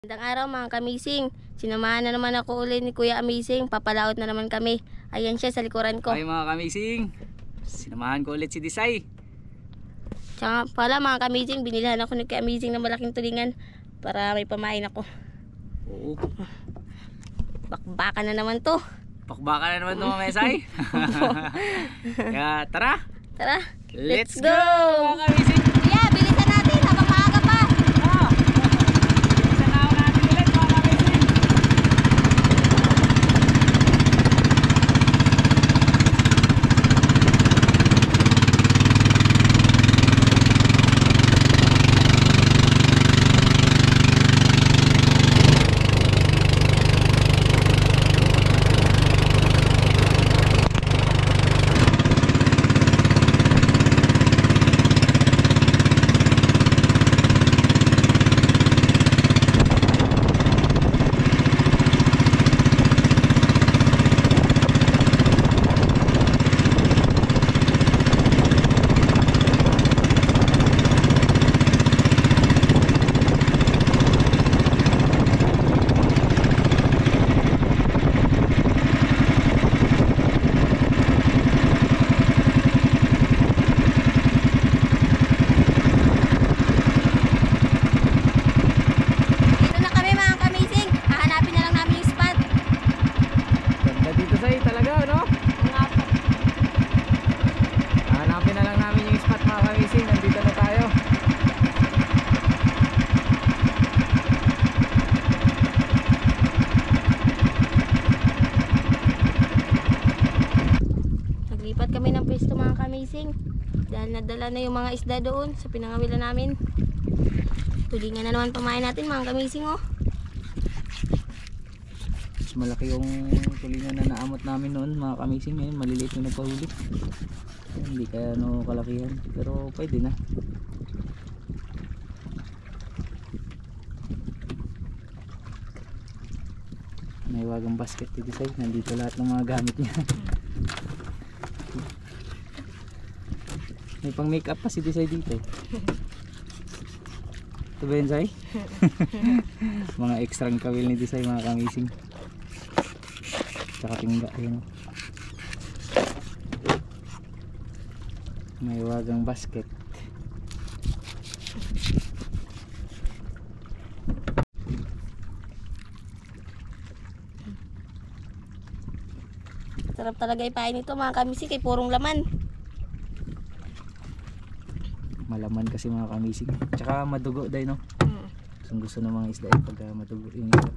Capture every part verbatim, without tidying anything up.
Magandang araw mga kamising. Sinamahan na naman ako ulit ni Kuya Amazing. Papalaot na naman kami. Ayan siya sa likuran ko. Ay mga kamising, sinamahan ko ulit si Disay. Tsaka pala mga kamising, binilhan ako ni Kuya Amazing ng malaking tulingan para may pamain ako. Oo. Bakbakan na naman to. Pakbaka na naman ito mga mesay. Kaya tara. Tara, Let's, let's go! go mga kamising. Kuya, bilisan natin habang maaga pa. Ah, bilisan na ako natin ulit mga kamising. Lipat kami ng pwesto mga kamising dahil nadala na yung mga isda doon sa pinangawila namin. Tulingan na naman pamain natin mga kamising, oh. Mas malaki yung tulingan na naamot namin noon mga kamising. Ngayon maliliit yung nagpahuli. Hindi kaya no kalakihan, pero pwede na. May wagang basket dito sa'yo. Nandito lahat ng mga gamit niya. May pang make up pa si Disay dito. Ito ba yun, Say? Mga extrang kawil ni Disay mga kamising. Tsaka tingga. Ayan. May wagang basket. Sarap talaga ipain ito mga kamising kay purong laman. Malaman kasi mga kamising. Tsaka madugo dahil, no? Mm. Gusto gusto ng mga isda eh, pag madugo yung isda.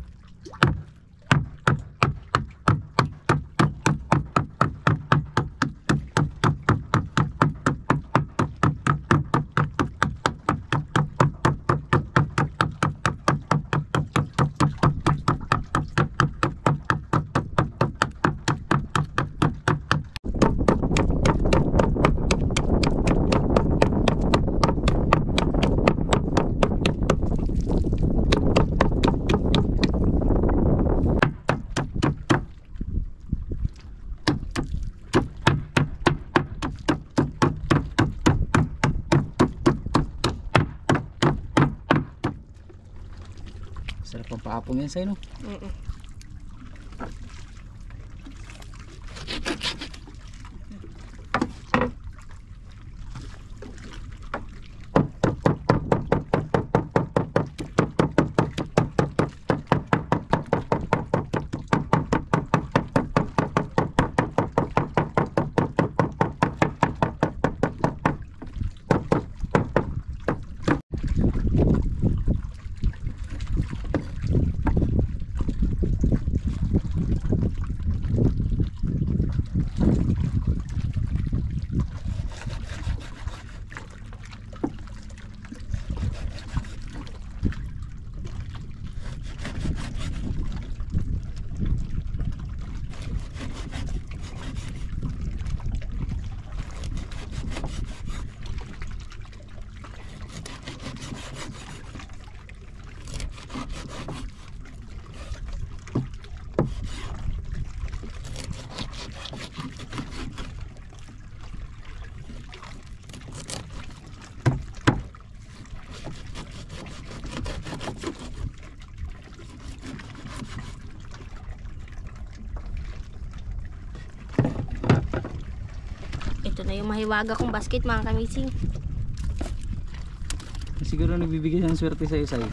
Sarap ang paapong yan sa'yo, no? Mm-mm. na yung mahiwaga kong basket mga kamising. Siguro nagbibigay ng swerte sa'yo, Sai.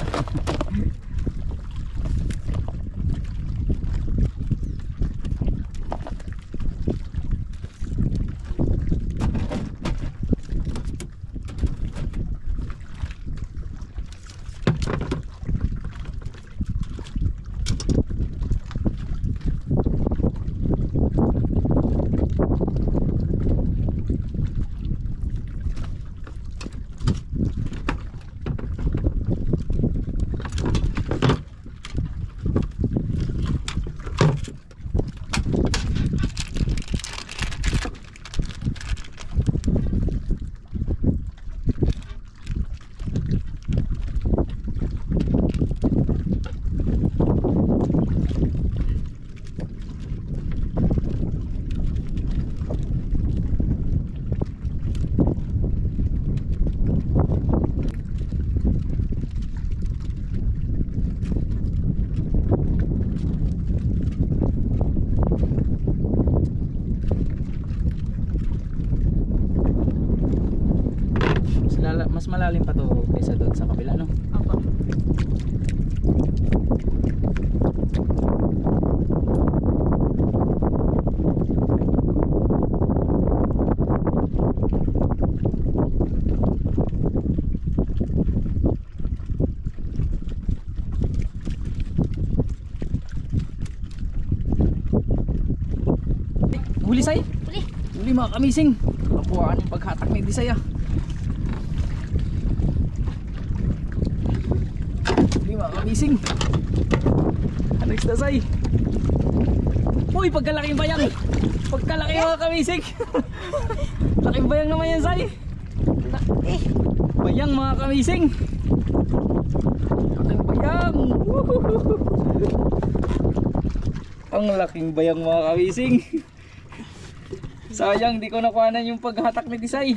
Mas malalim pa to kaysa doon sa kabila, no? Opo. Huli, Sai! Huli! Huli mga kamising! Kapuhaan yung paghatak ni Disay, ah. Kamising. Ano isda, Sai? Uy, pagkalaking bayang. Pagkalaki mga kamising. Laking bayang naman yan, Sai. Eh. Bayang mga kamising. Laking bayang. Ang laking bayang mga kamising. Sayang di ko nakuhanan yung paghatak ni Disay.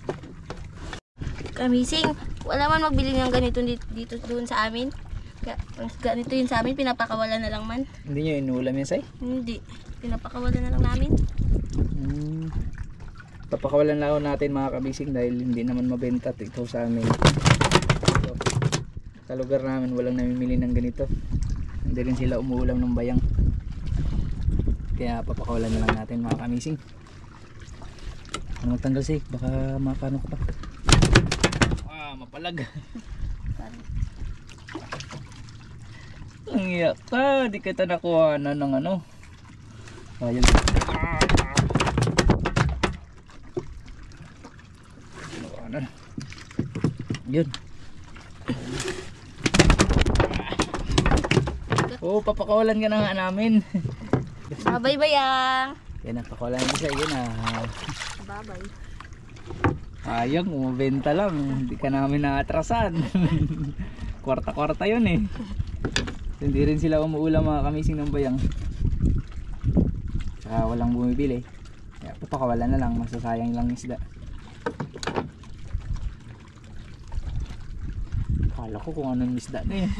Kamising, wala man magbili ng ganito dito, dito doon sa amin. Kaya, ganito yun sa amin, pinapakawalan na lang man. Hindi nyo inuulam yan, Sai? Hindi, pinapakawalan na lang namin. Hmm. Papakawalan lang natin mga kabising dahil hindi naman mabenta ito sa amin. So, sa lugar namin walang namimili ng ganito. Hindi rin sila umuulam ng bayang. Kaya papakawalan na lang natin mga kamising. Ano magtanggal, Sai? Baka makano ka pa. Ah, mapalag. Ang iyak ka, di kita nakuha na ng ano. Ayun. Nakuha na. Yun. Oh, papakawalan ka na nga namin. Babay bayang. Yan na, pakawalan ko sa iyo na. Babay. Ayang, umabenta lang. Hindi ka namin naatrasan. Kwarta-kwarta yun eh. Hindi rin sila umuulam mga kamising ng bayang. Saka walang bumibili. Kaya papakawalan na lang, masasayang lang isda. Akala ko kung anong isda na eh.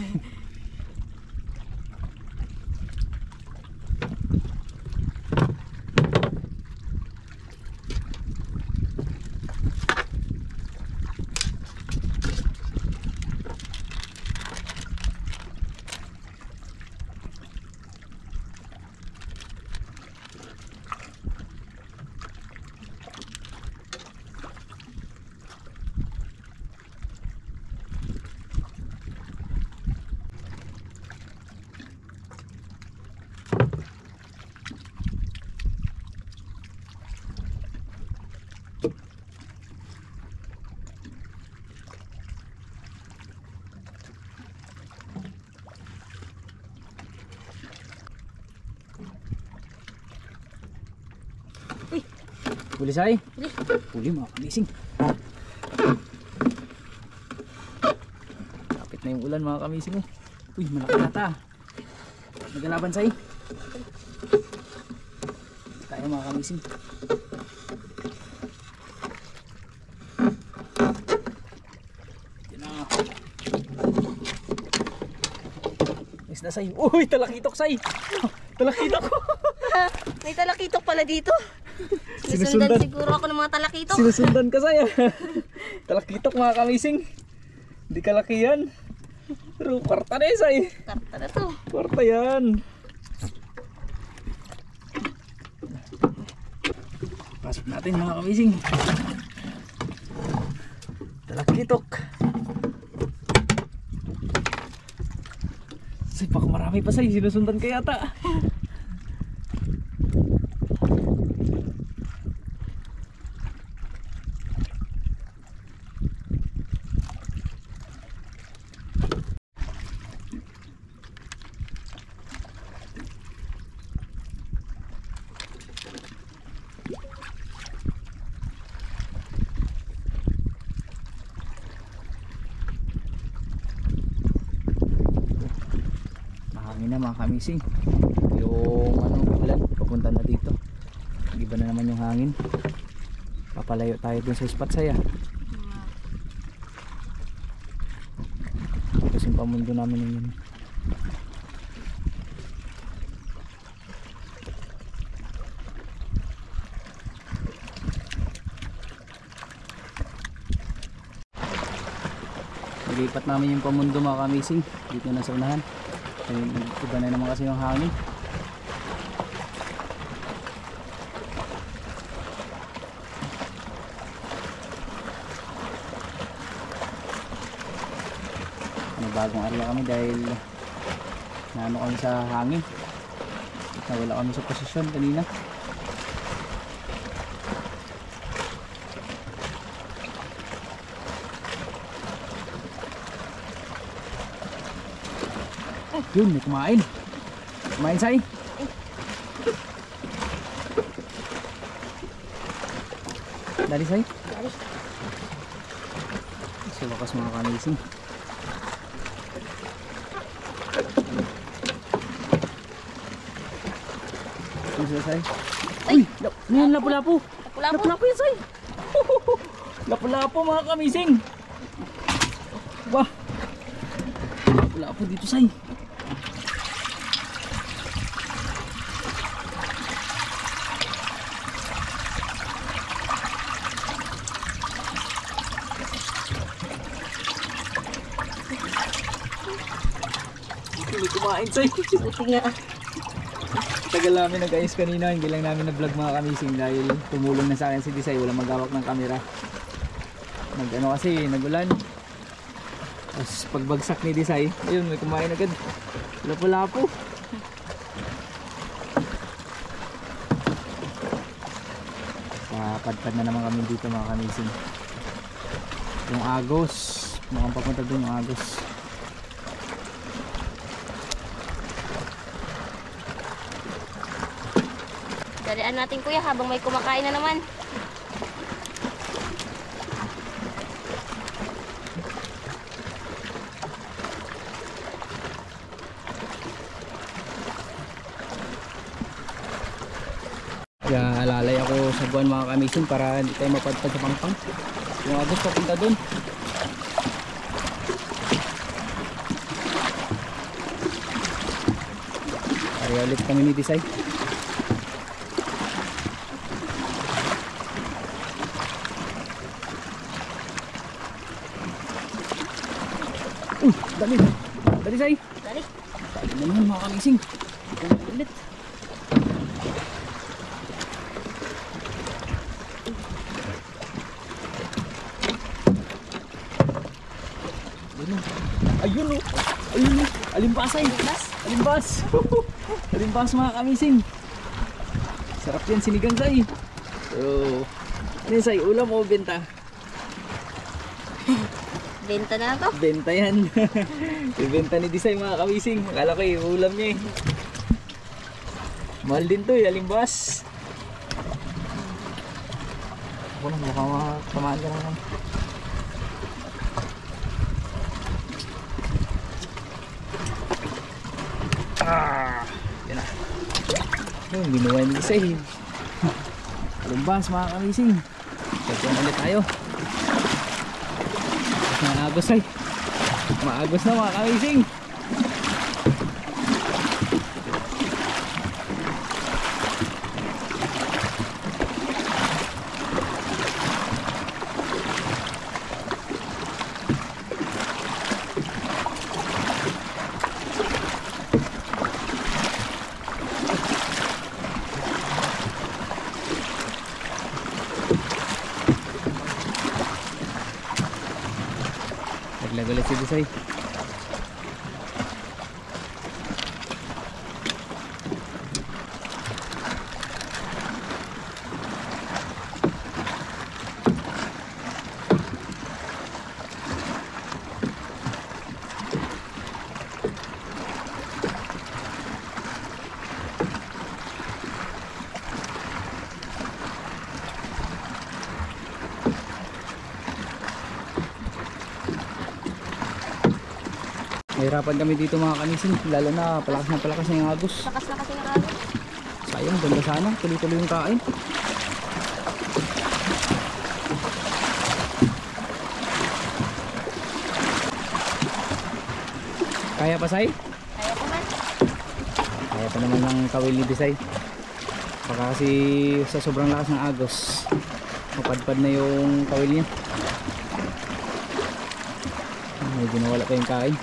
Huli, Sai? Huli. Huli mga kamising. Kapit na yung ulan mga kamising eh. Uy, malaki na ta. Nagalaban, Sai. Kaya mga kamising. Yan na. Isda, Sai. Uy, talakitok, Sai. Talakitok. May talakitok pala dito. Sinusundan Sinusundan. siguro ako ng mga talakitok. Sinusundan ka saya. Talakitok mga kamising. Hindi kalaki yan. Pero kwarta na yun say. Karta na to. Kwarta yan. Pasok natin mga kamising. Talakitok. Say, baka marami pa say. Sinusundan ka yata. Mahangin na mga kamising. Yung ano, ulan papunta na dito. Iba na naman yung hangin. Papalayo tayo dun sa spot saya. Tapos yung pamundo namin yun. Nilipat namin yung pamundo mga kamising dito na sa unahan. Ay, iba na naman kasi yung hangin. Ano, bagong area kami dahil naano kami sa hangin. Nawala kami sa posisyon kanina. Yun, may kumain. Kumain say. Dali say. Dali. Sa wakas mga kamising. Ano say? Uy! Ngayon lapu-lapu. Lapu-lapu. Lapu-lapu yan say. Lapu-lapu mga kamising. Wah. Lapu-lapu dito say. Hindi kumain say. Buti nga. Tagal namin nag-ayos kanina, hindi lang namin na-vlog mga kamising dahil tumulong na sa akin si Disay, walang magawak ng camera. Nag ano kasi, nagulan. Tapos pagbagsak ni Disay, ayun, may kumain agad. Lapu-lapu. Papadpad na naman kami dito mga kamising. Yung agos, mukhang papunta dun yung agos. Dalian natin kuya habang may kumakain na naman. Kaya alalay ako sa buwan mga kamising para hindi tayo mapadpad sa pangpang. Yung agos papunta dun. Kaya ulit kami ni Disay. Uy, dali. Dali say. Dali. Dali naman mga kamising. Ulit. Ayun o. Ayun o. Alimbas ay. Alimbas? Alimbas. Alimbas mga kamising. Sarap yan sinigang say. So, ano yun say? Ulam o benta? Benta na to. Benta yan. Ibenta ni Disay mga kamising. Akala ko yung ulam niya eh. Mahal din to eh. Alimbas. Ako lang mukhang makamaan ka naman. Ah, yan na. Yung ginawa ni Disay. Alimbas mga kamising. Pagyan ulit tayo. Maagos ay. Maagos na mga kamising. si Desay. Nahirapan kami dito mga kamising, lalo na palakas na palakas na yung agos. Lakas na kasi ng agos. Sayang, ganda sana, tuloy-tuloy yung kain. Kaya pa, Say? Kaya pa man. Kaya pa naman ng kawil ni Desay. Baka kasi sa sobrang lakas ng agos, mapadpad na yung kawil niya. Medyo nawala pa yung kain.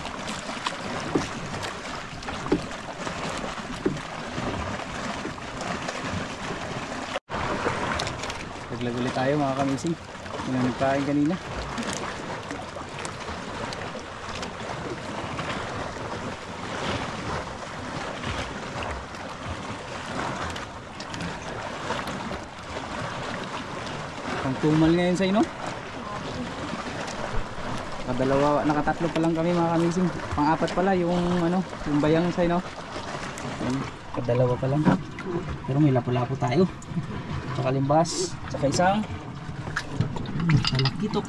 Naglag ulit tayo mga kamising. Yun ang nagkain kanina. Pang tumal ngayon sa ino. Nakadalawa, nakatatlo pa lang kami mga kamising. Pang-apat pala yung ano, yung bayang sa ino. Ayan, kadalawa pa lang. Pero may lapo-lapo tayo. Tsaka limbas, tsaka isang malakitok.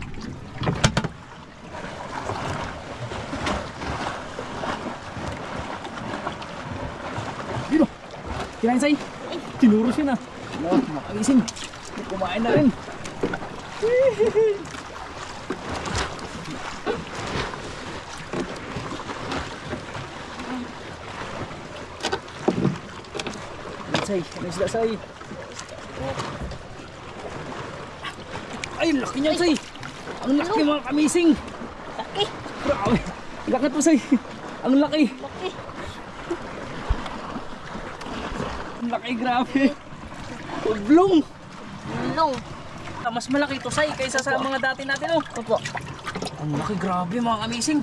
Dito! Kinain, Say! Tinuro siya na! No, makamising! Kumain na rin! Say, ano isda, Say? Ay, laki niyan, Say! Ang laki mga kamising! Laki! Grabe! Laki po, Say! Ang laki! Laki! Ang laki, grabe! Ublong! Long! Mas malaki ito, Say, kaysa sa mga dati natin, oh! Opo. Ang laki, grabe mga kamising!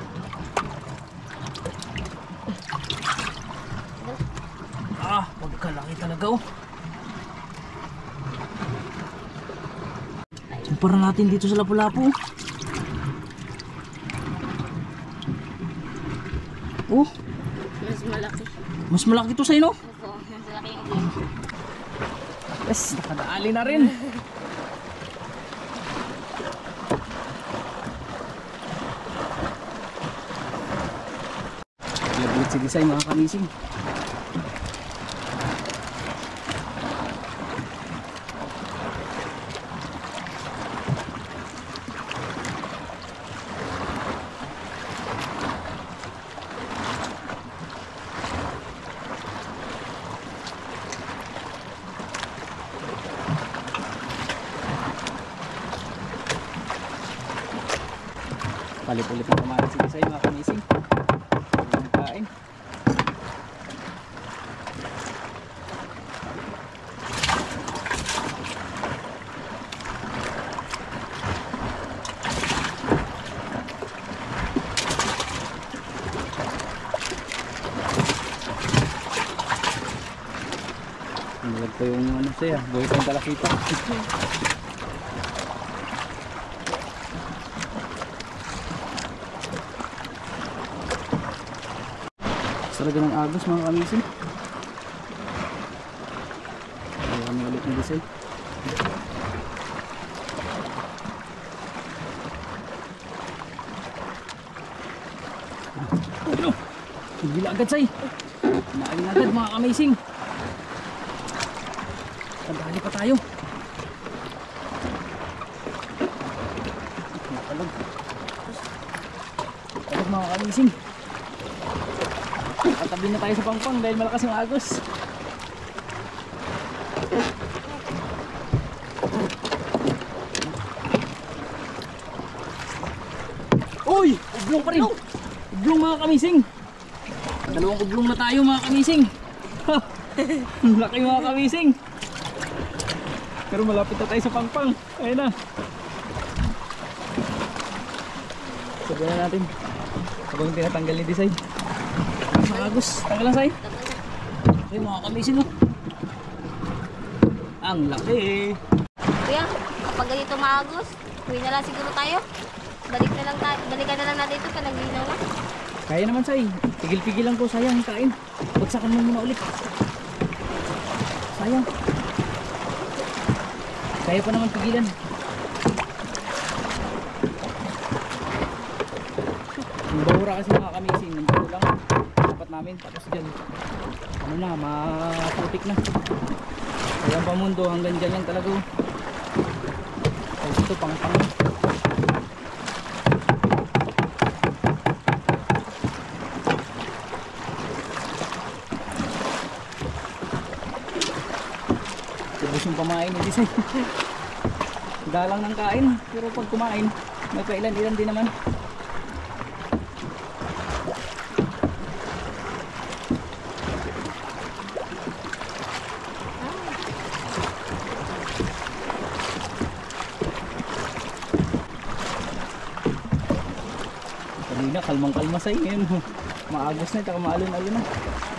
Ah, pagkalaki talaga, oh! Kumpara natin dito sa Lapu-Lapu. Oh, Mas malaki. mas malaki ito sa'yo, no? Opo. Mas malaki yung ulo. Yes, nakadaali na rin. Labulit si Desay mga kamising. Palit-ulit na kumain si Desay mga kamising. Ang kain. Nilagay ko yung ano siya, buhay kong talakita. Talaga ng agos mga kamising. Kaya kami ulit ng Desay. Ano? Nagbila agad, Say. Kumain agad mga kamising. Tandali pa tayo. Nakalag. Nakalag mga kamising. Katabi na tayo sa pangpang dahil malakas yung agos. Uy! Ublong pa rin! Ublong mga kamising! Dalawang ublong na tayo mga kamising! Laki mga kamising! Pero malapit na tayo sa pangpang. Ayun na. Lagyan na natin. Habang tinatanggal ni Desay. Mga Agos, tanggal lang say. Ay mga kamising oh. Ang laki. Kuya, kapag ganito maagos, uwi na lang siguro tayo. Balik na lang tayo, balikan na lang natin ito pag naglinaw na. Kaya naman say. Tigil-tigil lang po, sayang kain. Bagsakan mo muna ulit. Sayang. Kaya pa naman pigilan. Yung bahura kasi mga kamising, nandito lang. Dapat namin, tapos dyan. Ano na, maputik na. Kaya pa mundo, hanggang dyan lang talaga. Tapos ito, pang-pang. Ubus yung pamain, hindi say. Dalang ng kain, pero pag kumain, may pailan-ilan din naman. Kanina, kalmang-kalma say. Ngayon, maagos na, tsaka maalon-alon na.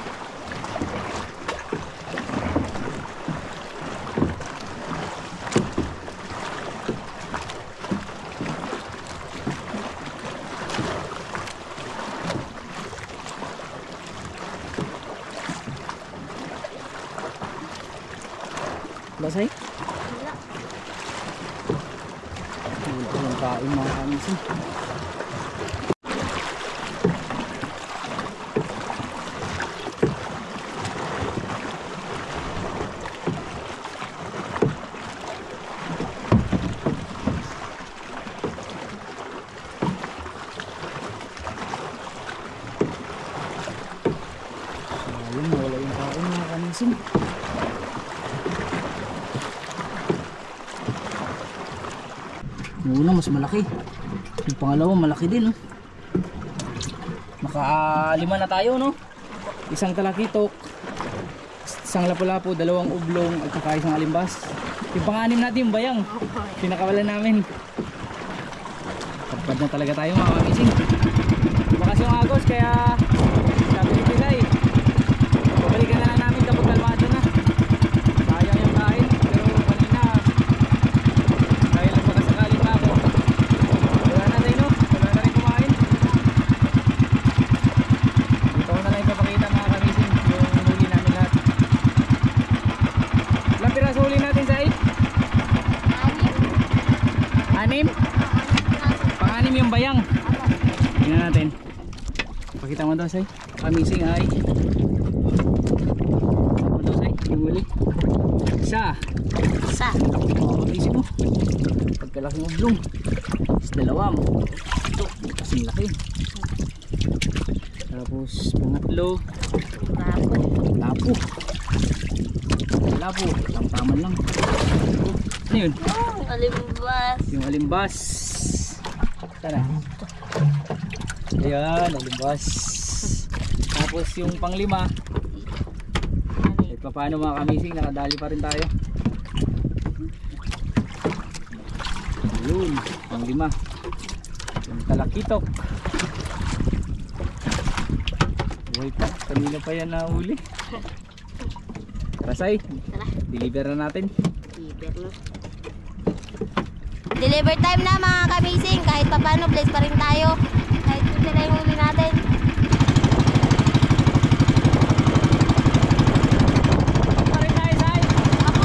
Basay? Wala. Wala ko lang kain mga kamising. Ayun, wala yung kain mga kamising. Yung una mas malaki. Yung pangalawa malaki din, no? Naka-lima na tayo, no? Isang talakitok, isang lapu-lapu, dalawang ublong, at saka isang alimbas. Yung pang-anim natin yung bayang. Pinakawalan namin. Kapad na talaga tayo mga kamising. Bukas yung Agos, kaya sabi ni Pilay, babalikan na lang namin kapag kalmado na. Sayang yung kain, pero kanina dahil lang baka sakaling pa ako, wala na tayo, no? Wala na rin kumain. Dito ko na lang ipapakita mga kamising yung huli namin lahat. Ilang piraso huli natin sa eight? Anim? Pang-anim yung bayang. Tingnan natin. Pakita mo daw say. Kamising ay ano daw say? Yung huli. Isa. Sa. Oh, kamising mo. Pagkalaking ublong. Is dalawa mo. Ito. Kasing laki. Tapos pangatlo. Lapo. Lapo. Lapo. Tamtaman lang. Ano yun? Oh, alimbas. Yung alimbas. Tara. Ayan, alimbas. Tapos yung panglima, kahit pa paano mga kamising, nakadali pa rin tayo. Ayun, panglima. Yung talakitok. Buhay pa, kanina pa yan nahuli. Rasay, Tara. deliver na natin. Deliver na. Deliver time na mga kamising. Kahit pa paano, bless pa rin tayo. Kahit kung sila yung huli natin. Pa rin tayo, Say. Ako.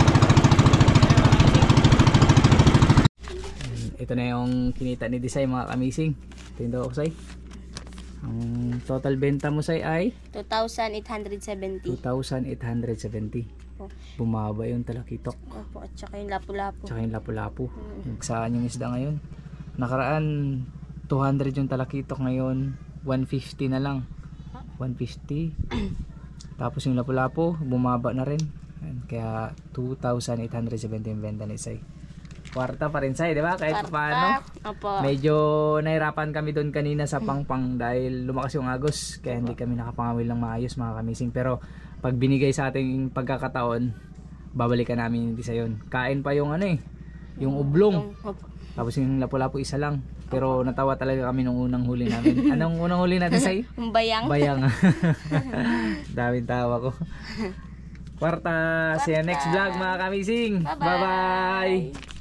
Ito na yung kinita ni Desay mga kamising. Ito yung daw ako, Say. Ang total benta mo, Say, ay two thousand eight hundred seventy. two thousand eight hundred seventy. Opo. Bumaba yung talakitok. Opo. At saka yung lapu-lapu. Tsaka yung lapu-lapu. Mm. Nagsaan yung isda ngayon. Nakaraan two hundred yung talakitok, ngayon one fifty na lang. one fifty. Tapos yung lapu-lapu bumaba na rin. Ayan, kaya two thousand eight hundred seventy yung benta ni Say. Kwarta pa rin, Say, di ba? Kahit Kwarta. paano. Opo. Medyo nahirapan kami doon kanina sa pangpang dahil lumakas yung Agos. Kaya hindi kami nakapangawil ng maayos mga kamising. Pero pag binigay sa ating pagkakataon, babalikan namin hindi sa yun. Kain pa yung ano eh, yung ublong. Opo. Tapos yung lapu-lapu isa lang. Pero natawa talaga kami nung unang huli namin. Anong unang huli natin, Say? Yung bayang. Bayang. Daming tawa ko. Kwarta. See you next vlog mga kamising. Bye-bye. Bye-bye.